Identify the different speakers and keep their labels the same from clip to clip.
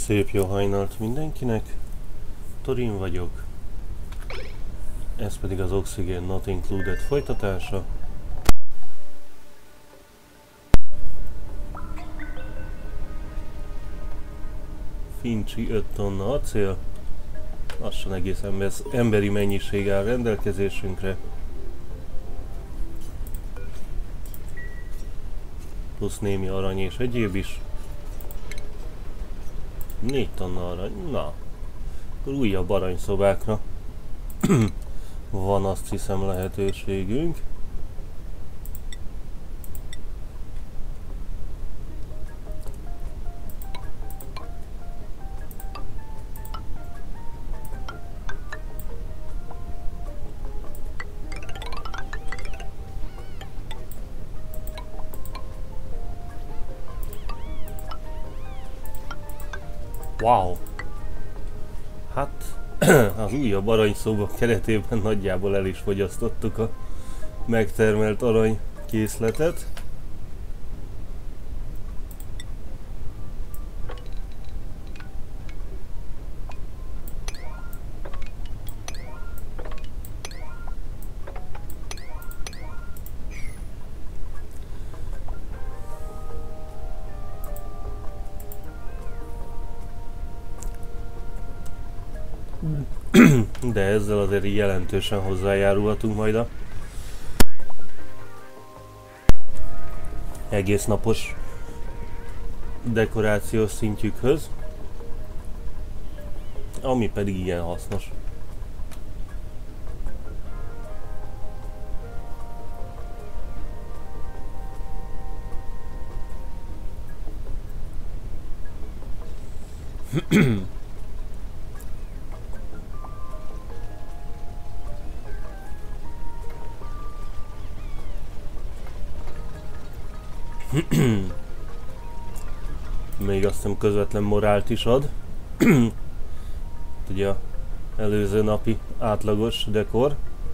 Speaker 1: Szép jó hajnalt mindenkinek, Thorin vagyok, ez pedig az Oxygen Not Included folytatása. Fincsi 5 tonna acél, lassan egész emberi mennyiség áll rendelkezésünkre. Plusz némi arany és egyéb is. 4 tonna arany, na, akkor újabb aranyszobákra van, azt hiszem, lehetőségünk. Wow! Hát az újabb aranyszoba keretében nagyjából el is fogyasztottuk a megtermelt aranykészletet. De ezzel azért jelentősen hozzájárulhatunk majd a egész napos dekorációs szintjükhöz, ami pedig igen hasznos. Még azt hiszem közvetlen morált is ad. Ugye a előző napi átlagos dekor,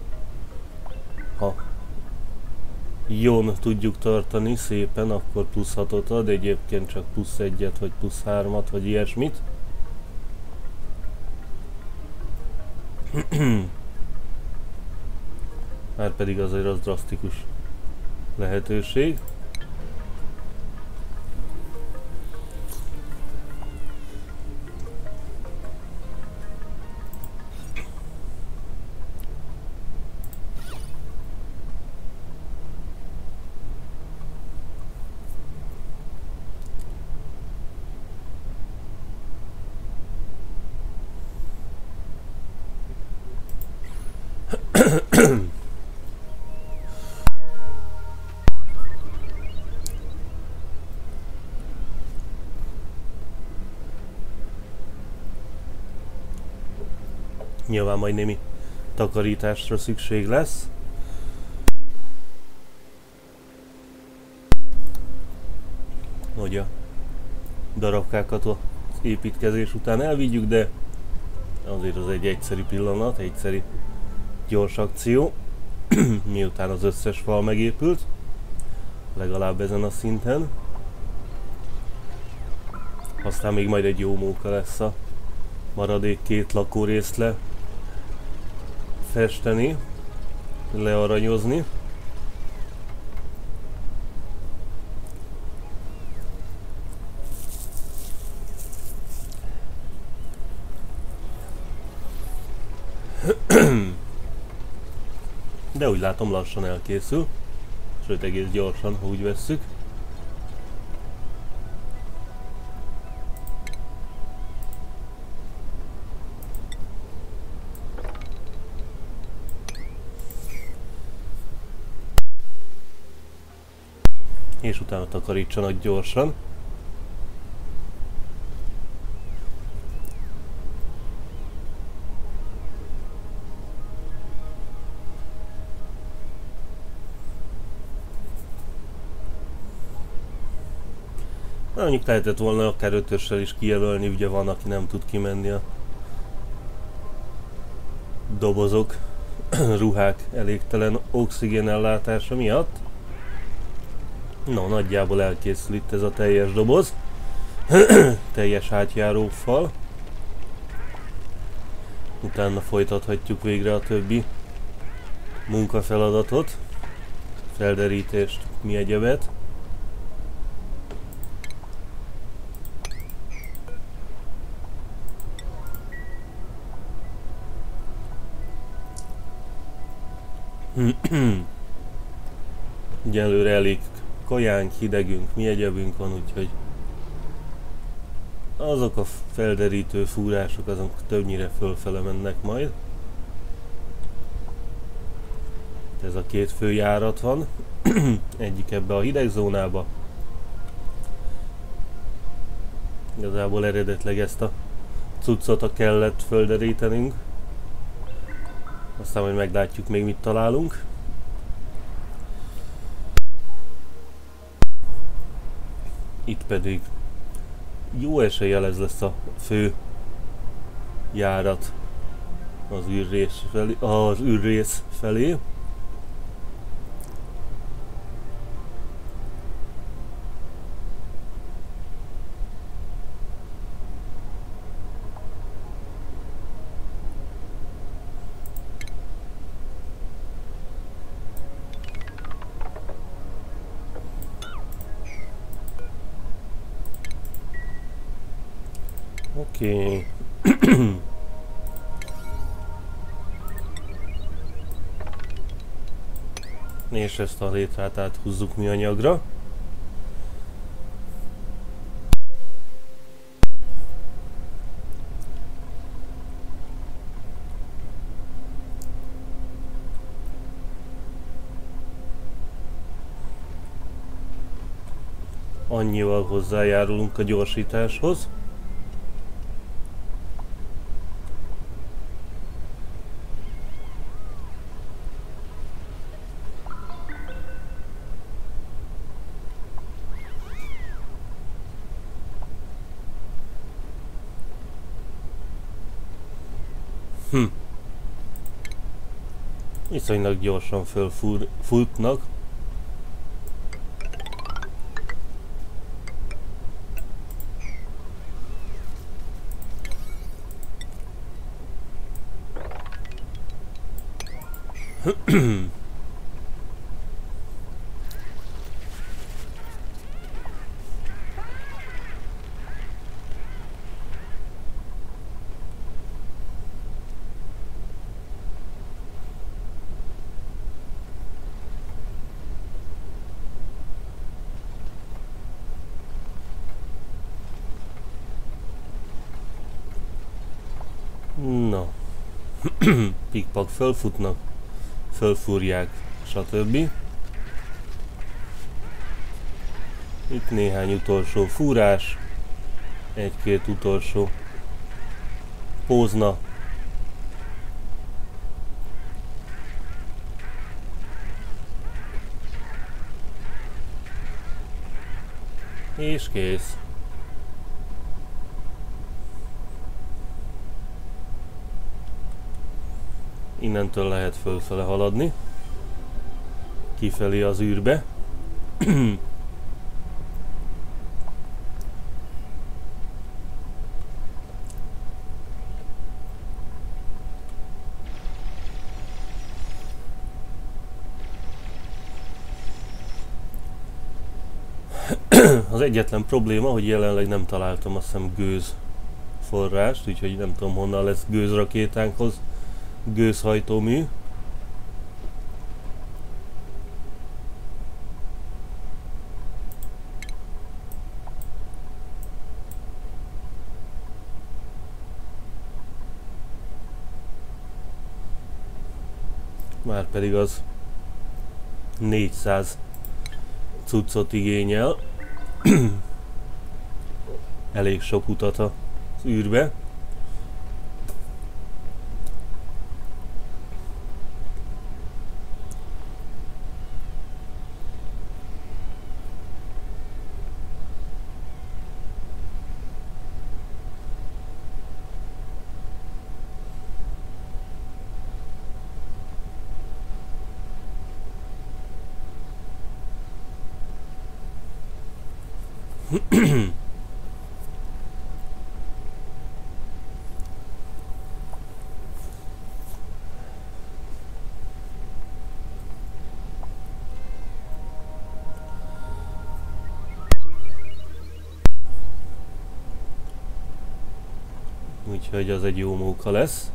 Speaker 1: ha jól tudjuk tartani szépen, akkor plusz 6-ot ad, egyébként csak plusz 1-et, vagy plusz 3-at, vagy ilyesmit. Már pedig azért az drasztikus lehetőség. Nyilván majd némi takarításra szükség lesz. Hogy a darabkákat az építkezés után elvigyük, de azért az egy egyszerű pillanat, egyszerű gyors akció, miután az összes fal megépült, legalább ezen a szinten. Aztán még majd egy jó móka lesz a maradék 2 lakórészt lefesteni, learanyozni. De úgy látom, lassan elkészül, sőt egész gyorsan, ha úgy vesszük. És utána takarítsanak gyorsan. Na, mondjuk lehetett volna akár 5-össel is kijelölni, ugye van, aki nem tud kimenni a dobozok, ruhák elégtelen oxigén ellátása miatt. No, nagyjából elkészül itt ez a teljes doboz. teljes átjárófal. Utána folytathatjuk végre a többi munkafeladatot, felderítést, mi egyebet. Egyelőre elég kajánk, hidegünk, mi egyebünk van, úgyhogy azok a felderítő fúrások azok többnyire fölfele mennek majd. Ez a két fő járat van, egyik ebbe a hideg zónába. Igazából eredetileg ezt a cuccot kellett földerítenünk. Aztán majd meglátjuk még mit találunk. Itt pedig jó eséllyel ez lesz a fő járat az űrrész felé. Oké. És ezt a létrát áthúzzuk műanyagra. Annyival hozzájárulunk a gyorsításhoz. Viszonylag gyorsan fölfutnak. Na, pikpak fölfutnak, fölfúrják, stb. Itt néhány utolsó fúrás, egy-két utolsó pózna. És kész. Innentől lehet fölfele haladni, kifelé az űrbe. Az egyetlen probléma, hogy jelenleg nem találtam, azt hiszem, gőzforrást, úgyhogy nem tudom, honnan lesz gőzrakétánkhoz gőzhajtómű. Márpedig az 400 cuccot igényel. Elég sok utat az űrbe. Úgyhogy az egy jó móka lesz.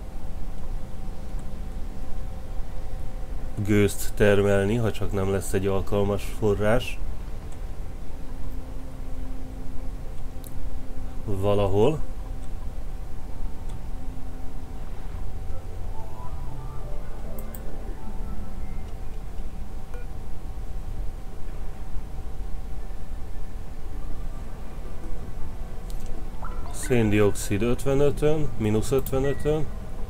Speaker 1: Gőzt termelni, ha csak nem lesz egy alkalmas forrás. Valahol. Széndioxid 55-ön, mínusz 55-ön.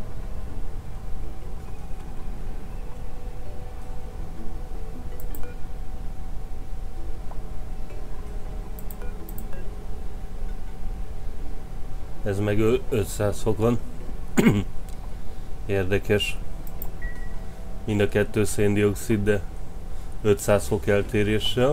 Speaker 1: Ez meg 500 fok van. Érdekes. Mind a kettő széndioxid, de 500 fok eltéréssel.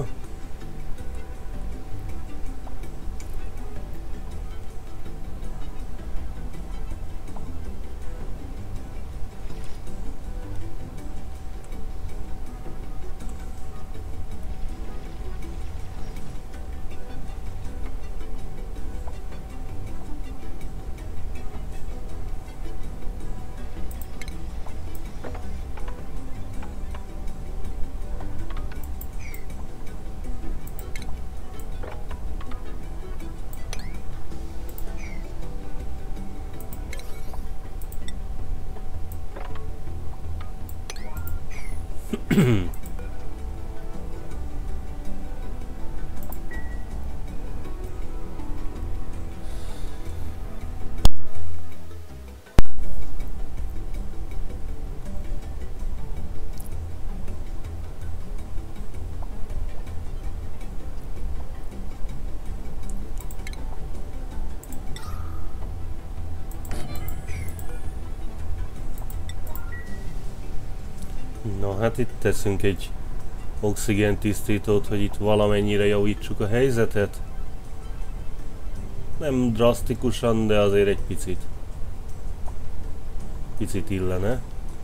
Speaker 1: Na hát itt teszünk egy oxigén tisztítót, hogy itt valamennyire javítsuk a helyzetet. Nem drasztikusan, de azért egy picit. Picit illene.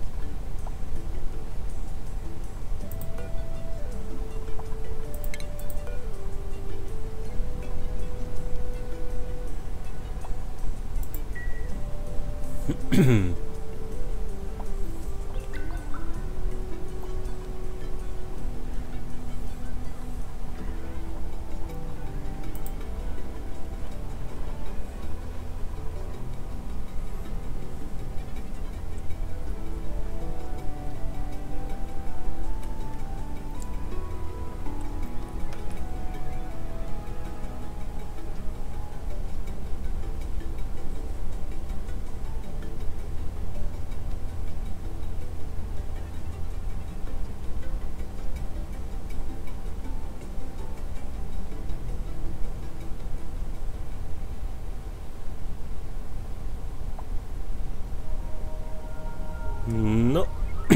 Speaker 1: No.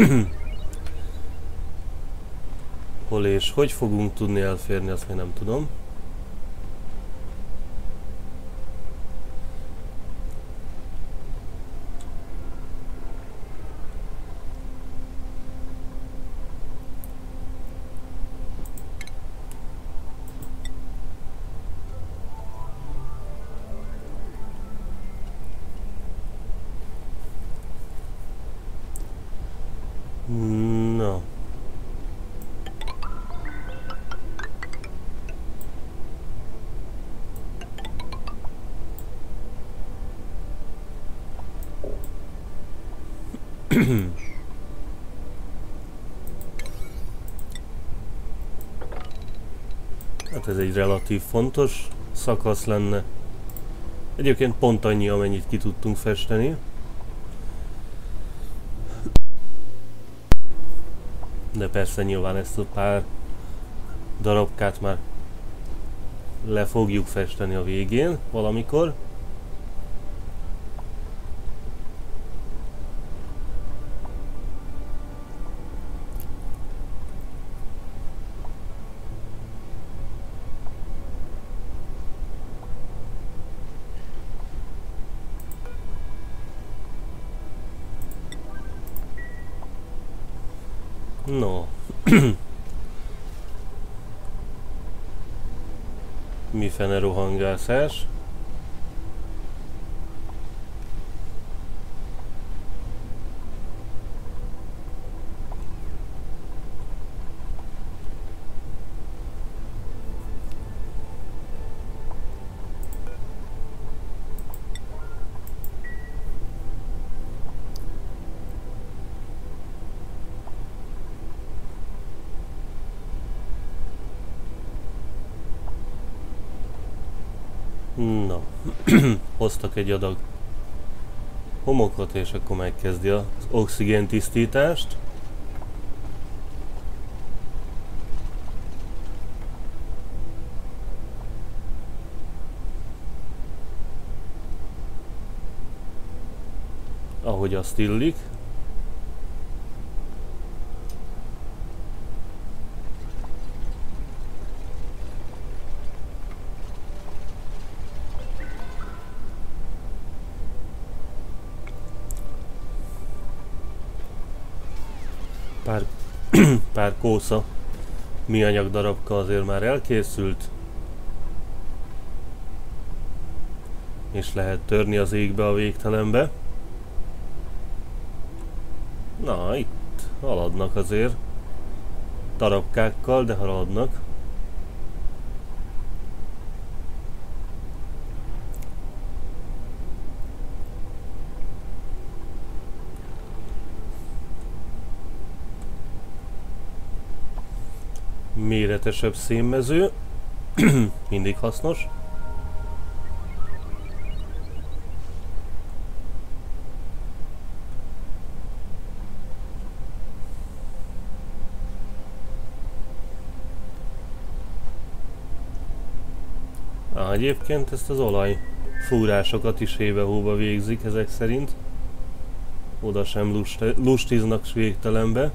Speaker 1: Hol és hogy fogunk tudni elférni, azt még nem tudom. No. Hát ez egy relatív fontos szakasz lenne. Egyébként pont annyi, amennyit ki tudtunk festeni. De persze nyilván ezt a pár darabkát már le fogjuk festeni a végén valamikor. No. Mi fene rohangászás? Na, hoztak egy adag homokot, és akkor megkezdi az oxigén tisztítást. Ahogy azt illik. Pár kósza műanyag darabka azért már elkészült, és lehet törni az égbe a végtelenbe. Na, itt haladnak azért darabkákkal, de haladnak. Méretesebb szénmező, mindig hasznos. Egyébként ezt az olajfúrásokat is hébe-hóba végzik ezek szerint. Oda sem lustiznak végtelenbe.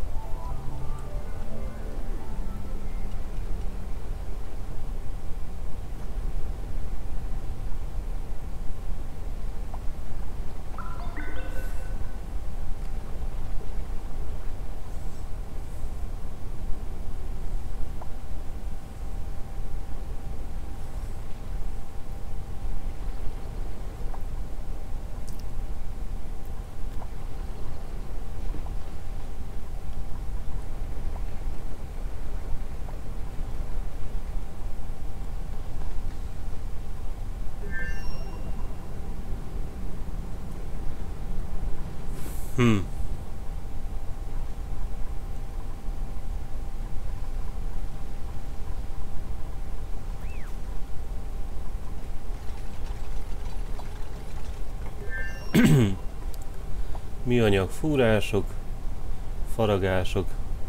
Speaker 1: Műanyag fúrások, faragások.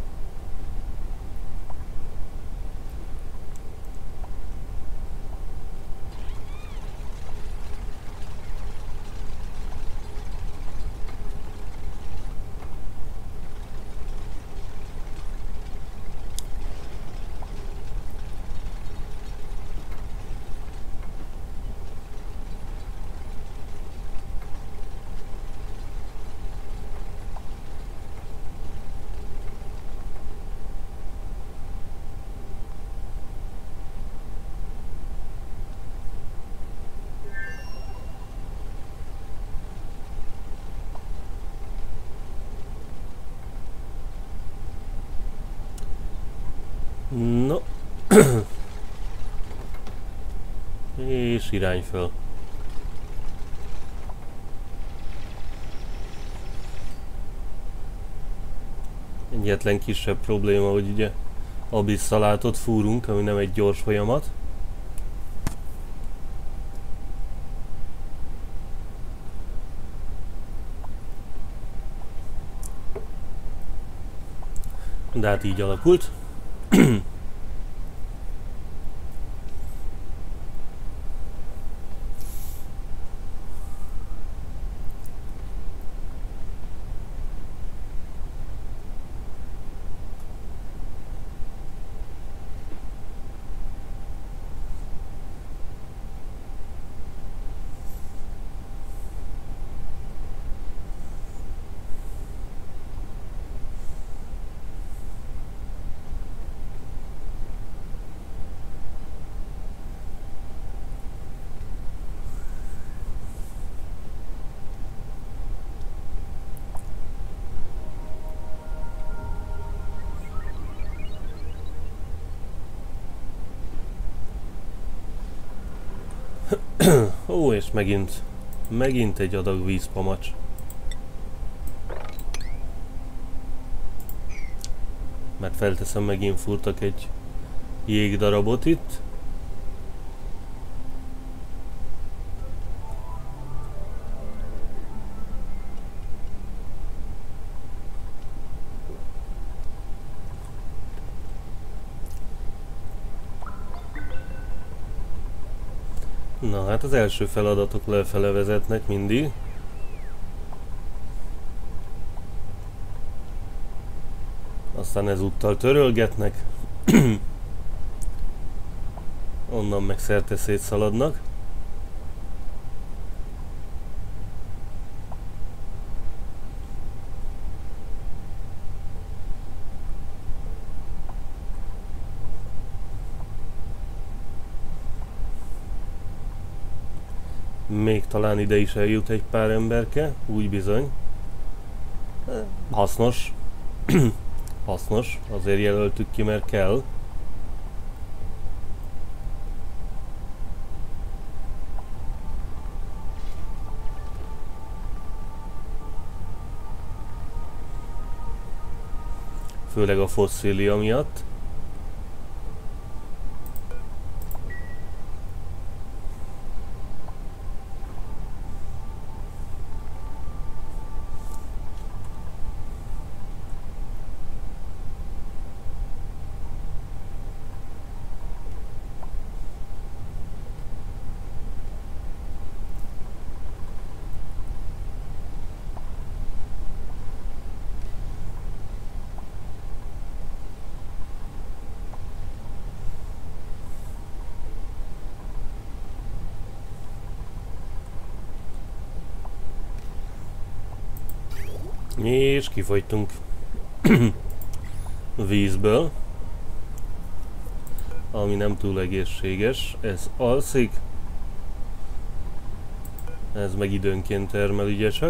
Speaker 1: No. És irány föl. Egyetlen kisebb probléma, hogy ugye abisszalátot fúrunk, ami nem egy gyors folyamat. De hát így alakult. Ó, és megint egy adag vízpamacs. Mert felteszem, megint fúrtak egy jégdarabot itt. Na hát az első feladatok lefele vezetnek mindig. Aztán ezúttal törölgetnek. Onnan meg szerte szétszaladnak. Még talán ide is eljut egy pár emberke, úgy bizony. Hasznos. Hasznos, azért jelöltük ki, mert kell. Főleg a fosszília miatt. És kifogytunk vízből, ami nem túl egészséges. Ez alszik, ez meg időnként termel, ugye csak.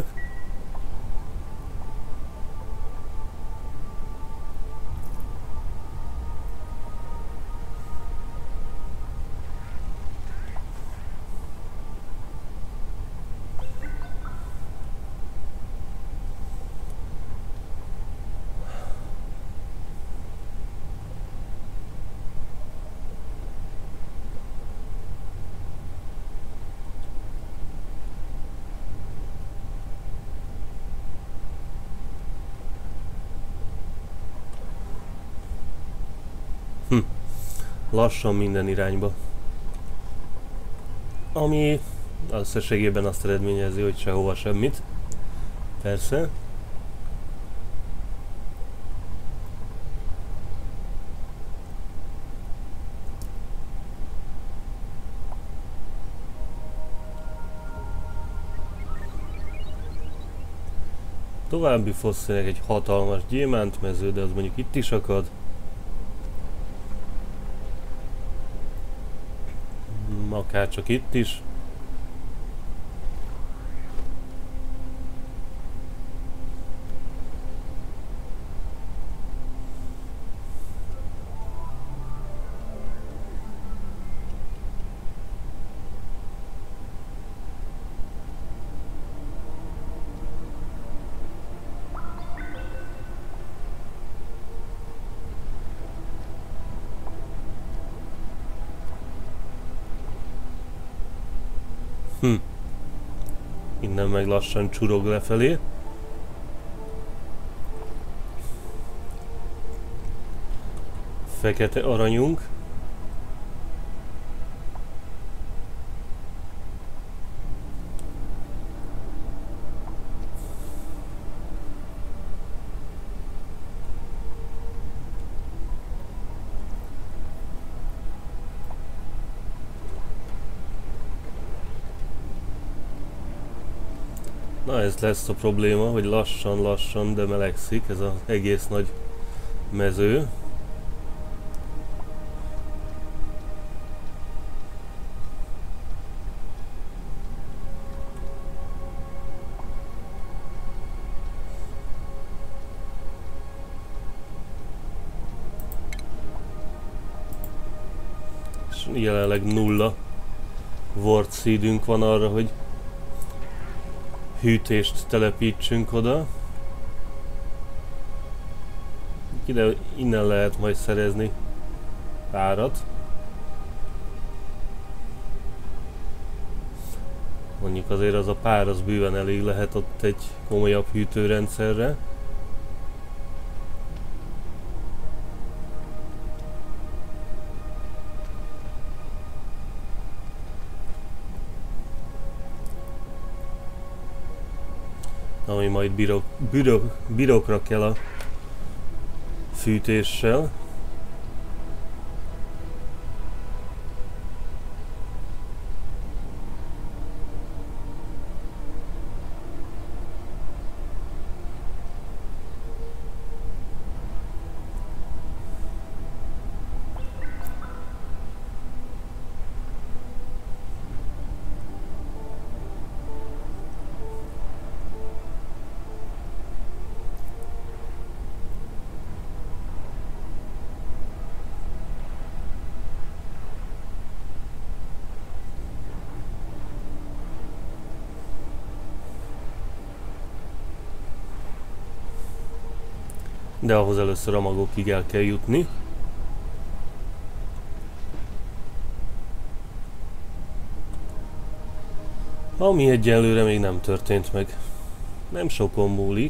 Speaker 1: Lassan minden irányba. Ami összességében azt eredményezi, hogy sehova semmit. Persze. További fosszilek, egy hatalmas gyémántmező, de az mondjuk itt is akad. Akár csak itt is. Innen meg lassan csurog lefelé. Fekete aranyunk. Na, ez lesz a probléma, hogy lassan, de melegszik ez az egész nagy mező. És jelenleg 0 Wort seedünk van arra, hogy hűtést telepítsünk oda. Ide, innen lehet majd szerezni párat. Mondjuk azért az a pár az bőven elég lehet ott egy komolyabb hűtőrendszerre. ami majd birokra kell a fűtéssel. De ahhoz először a magokig el kell jutni. Ami egyelőre még nem történt meg. Nem sokon múlik.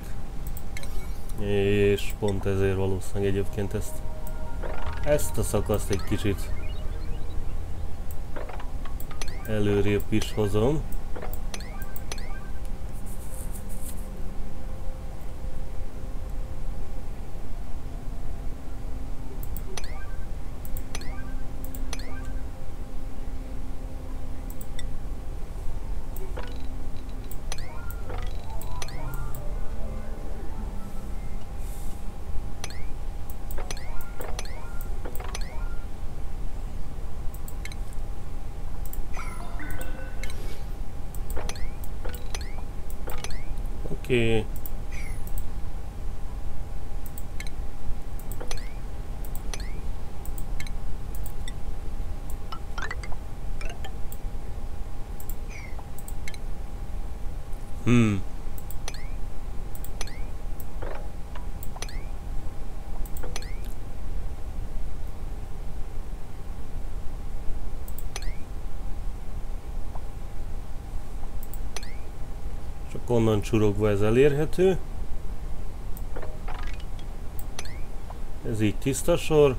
Speaker 1: És pont ezért valószínűleg egyébként ezt a szakaszt egy kicsit előrébb is hozom. Oké. Csak onnan csurogva ez elérhető. Ez így tiszta sor.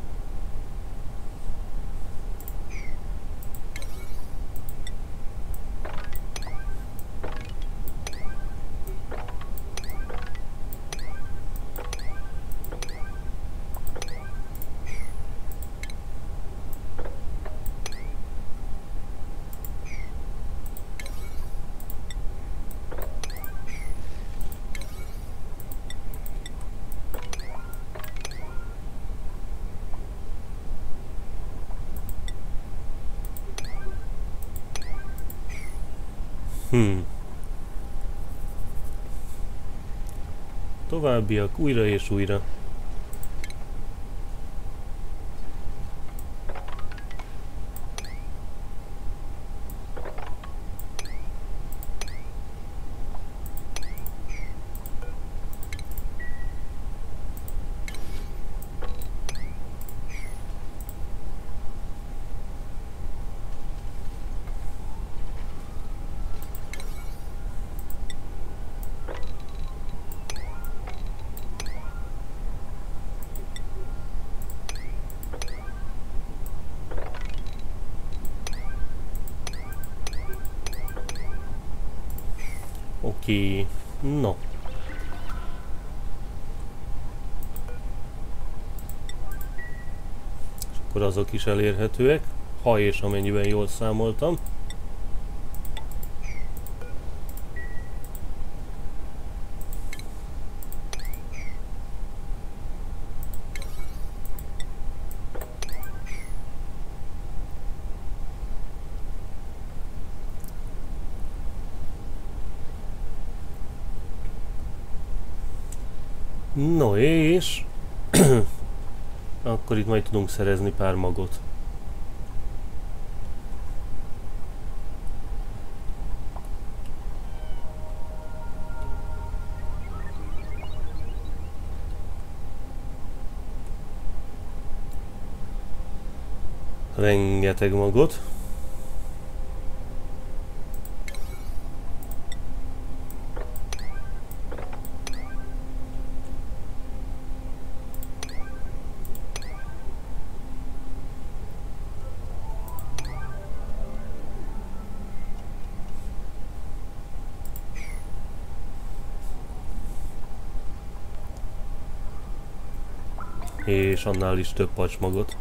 Speaker 1: Továbbiak újra és újra. Oké, no. És akkor azok is elérhetőek, ha és amennyiben jól számoltam. No és akkor itt majd tudunk szerezni pár magot. Rengeteg magot. és annál is több pacsmagot.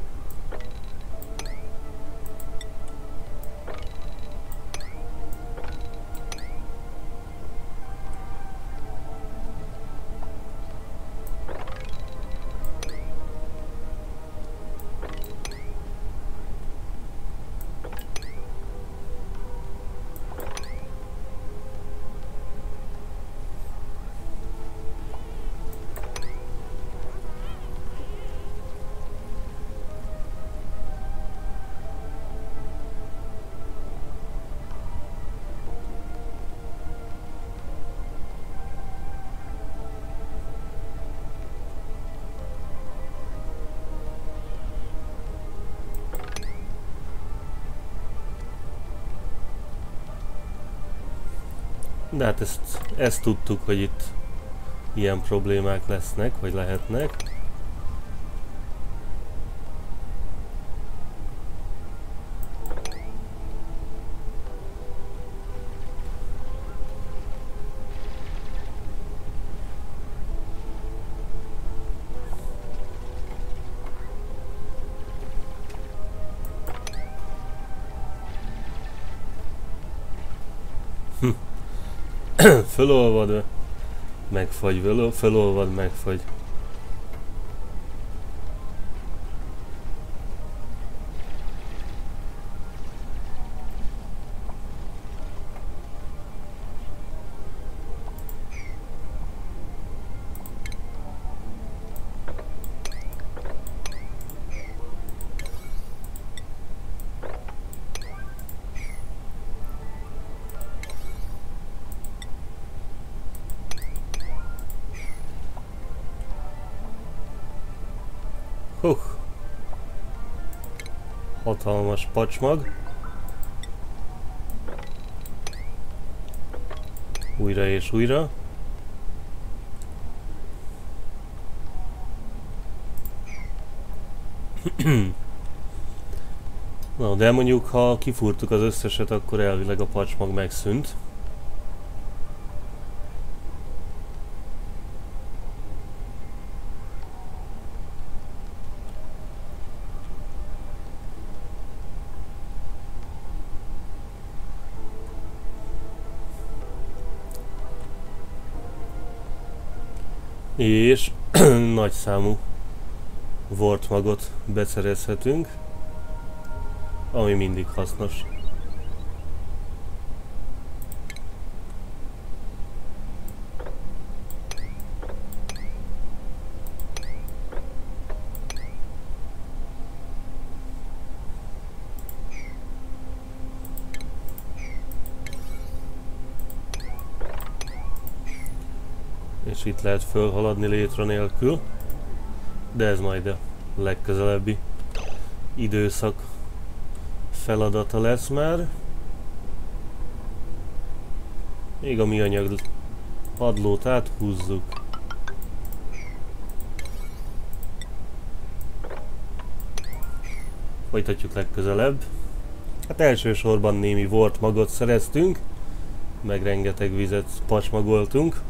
Speaker 1: De hát ezt tudtuk, hogy itt ilyen problémák lesznek, vagy lehetnek. Fölolvad, megfagy, fölolvad, megfagy. Hatalmas pacsmag. Újra és újra. Na, de mondjuk, ha kifúrtuk az összeset, akkor elvileg a pacsmag megszűnt. És nagy számú Wort magot beszerezhetünk, ami mindig hasznos. És itt lehet fölhaladni létre nélkül, de ez majd a legközelebbi időszak feladata lesz már. Még a műanyag padlót áthúzzuk. Folytatjuk legközelebb. Hát elsősorban némi Wort magot szereztünk, meg rengeteg vizet pacsmagoltunk.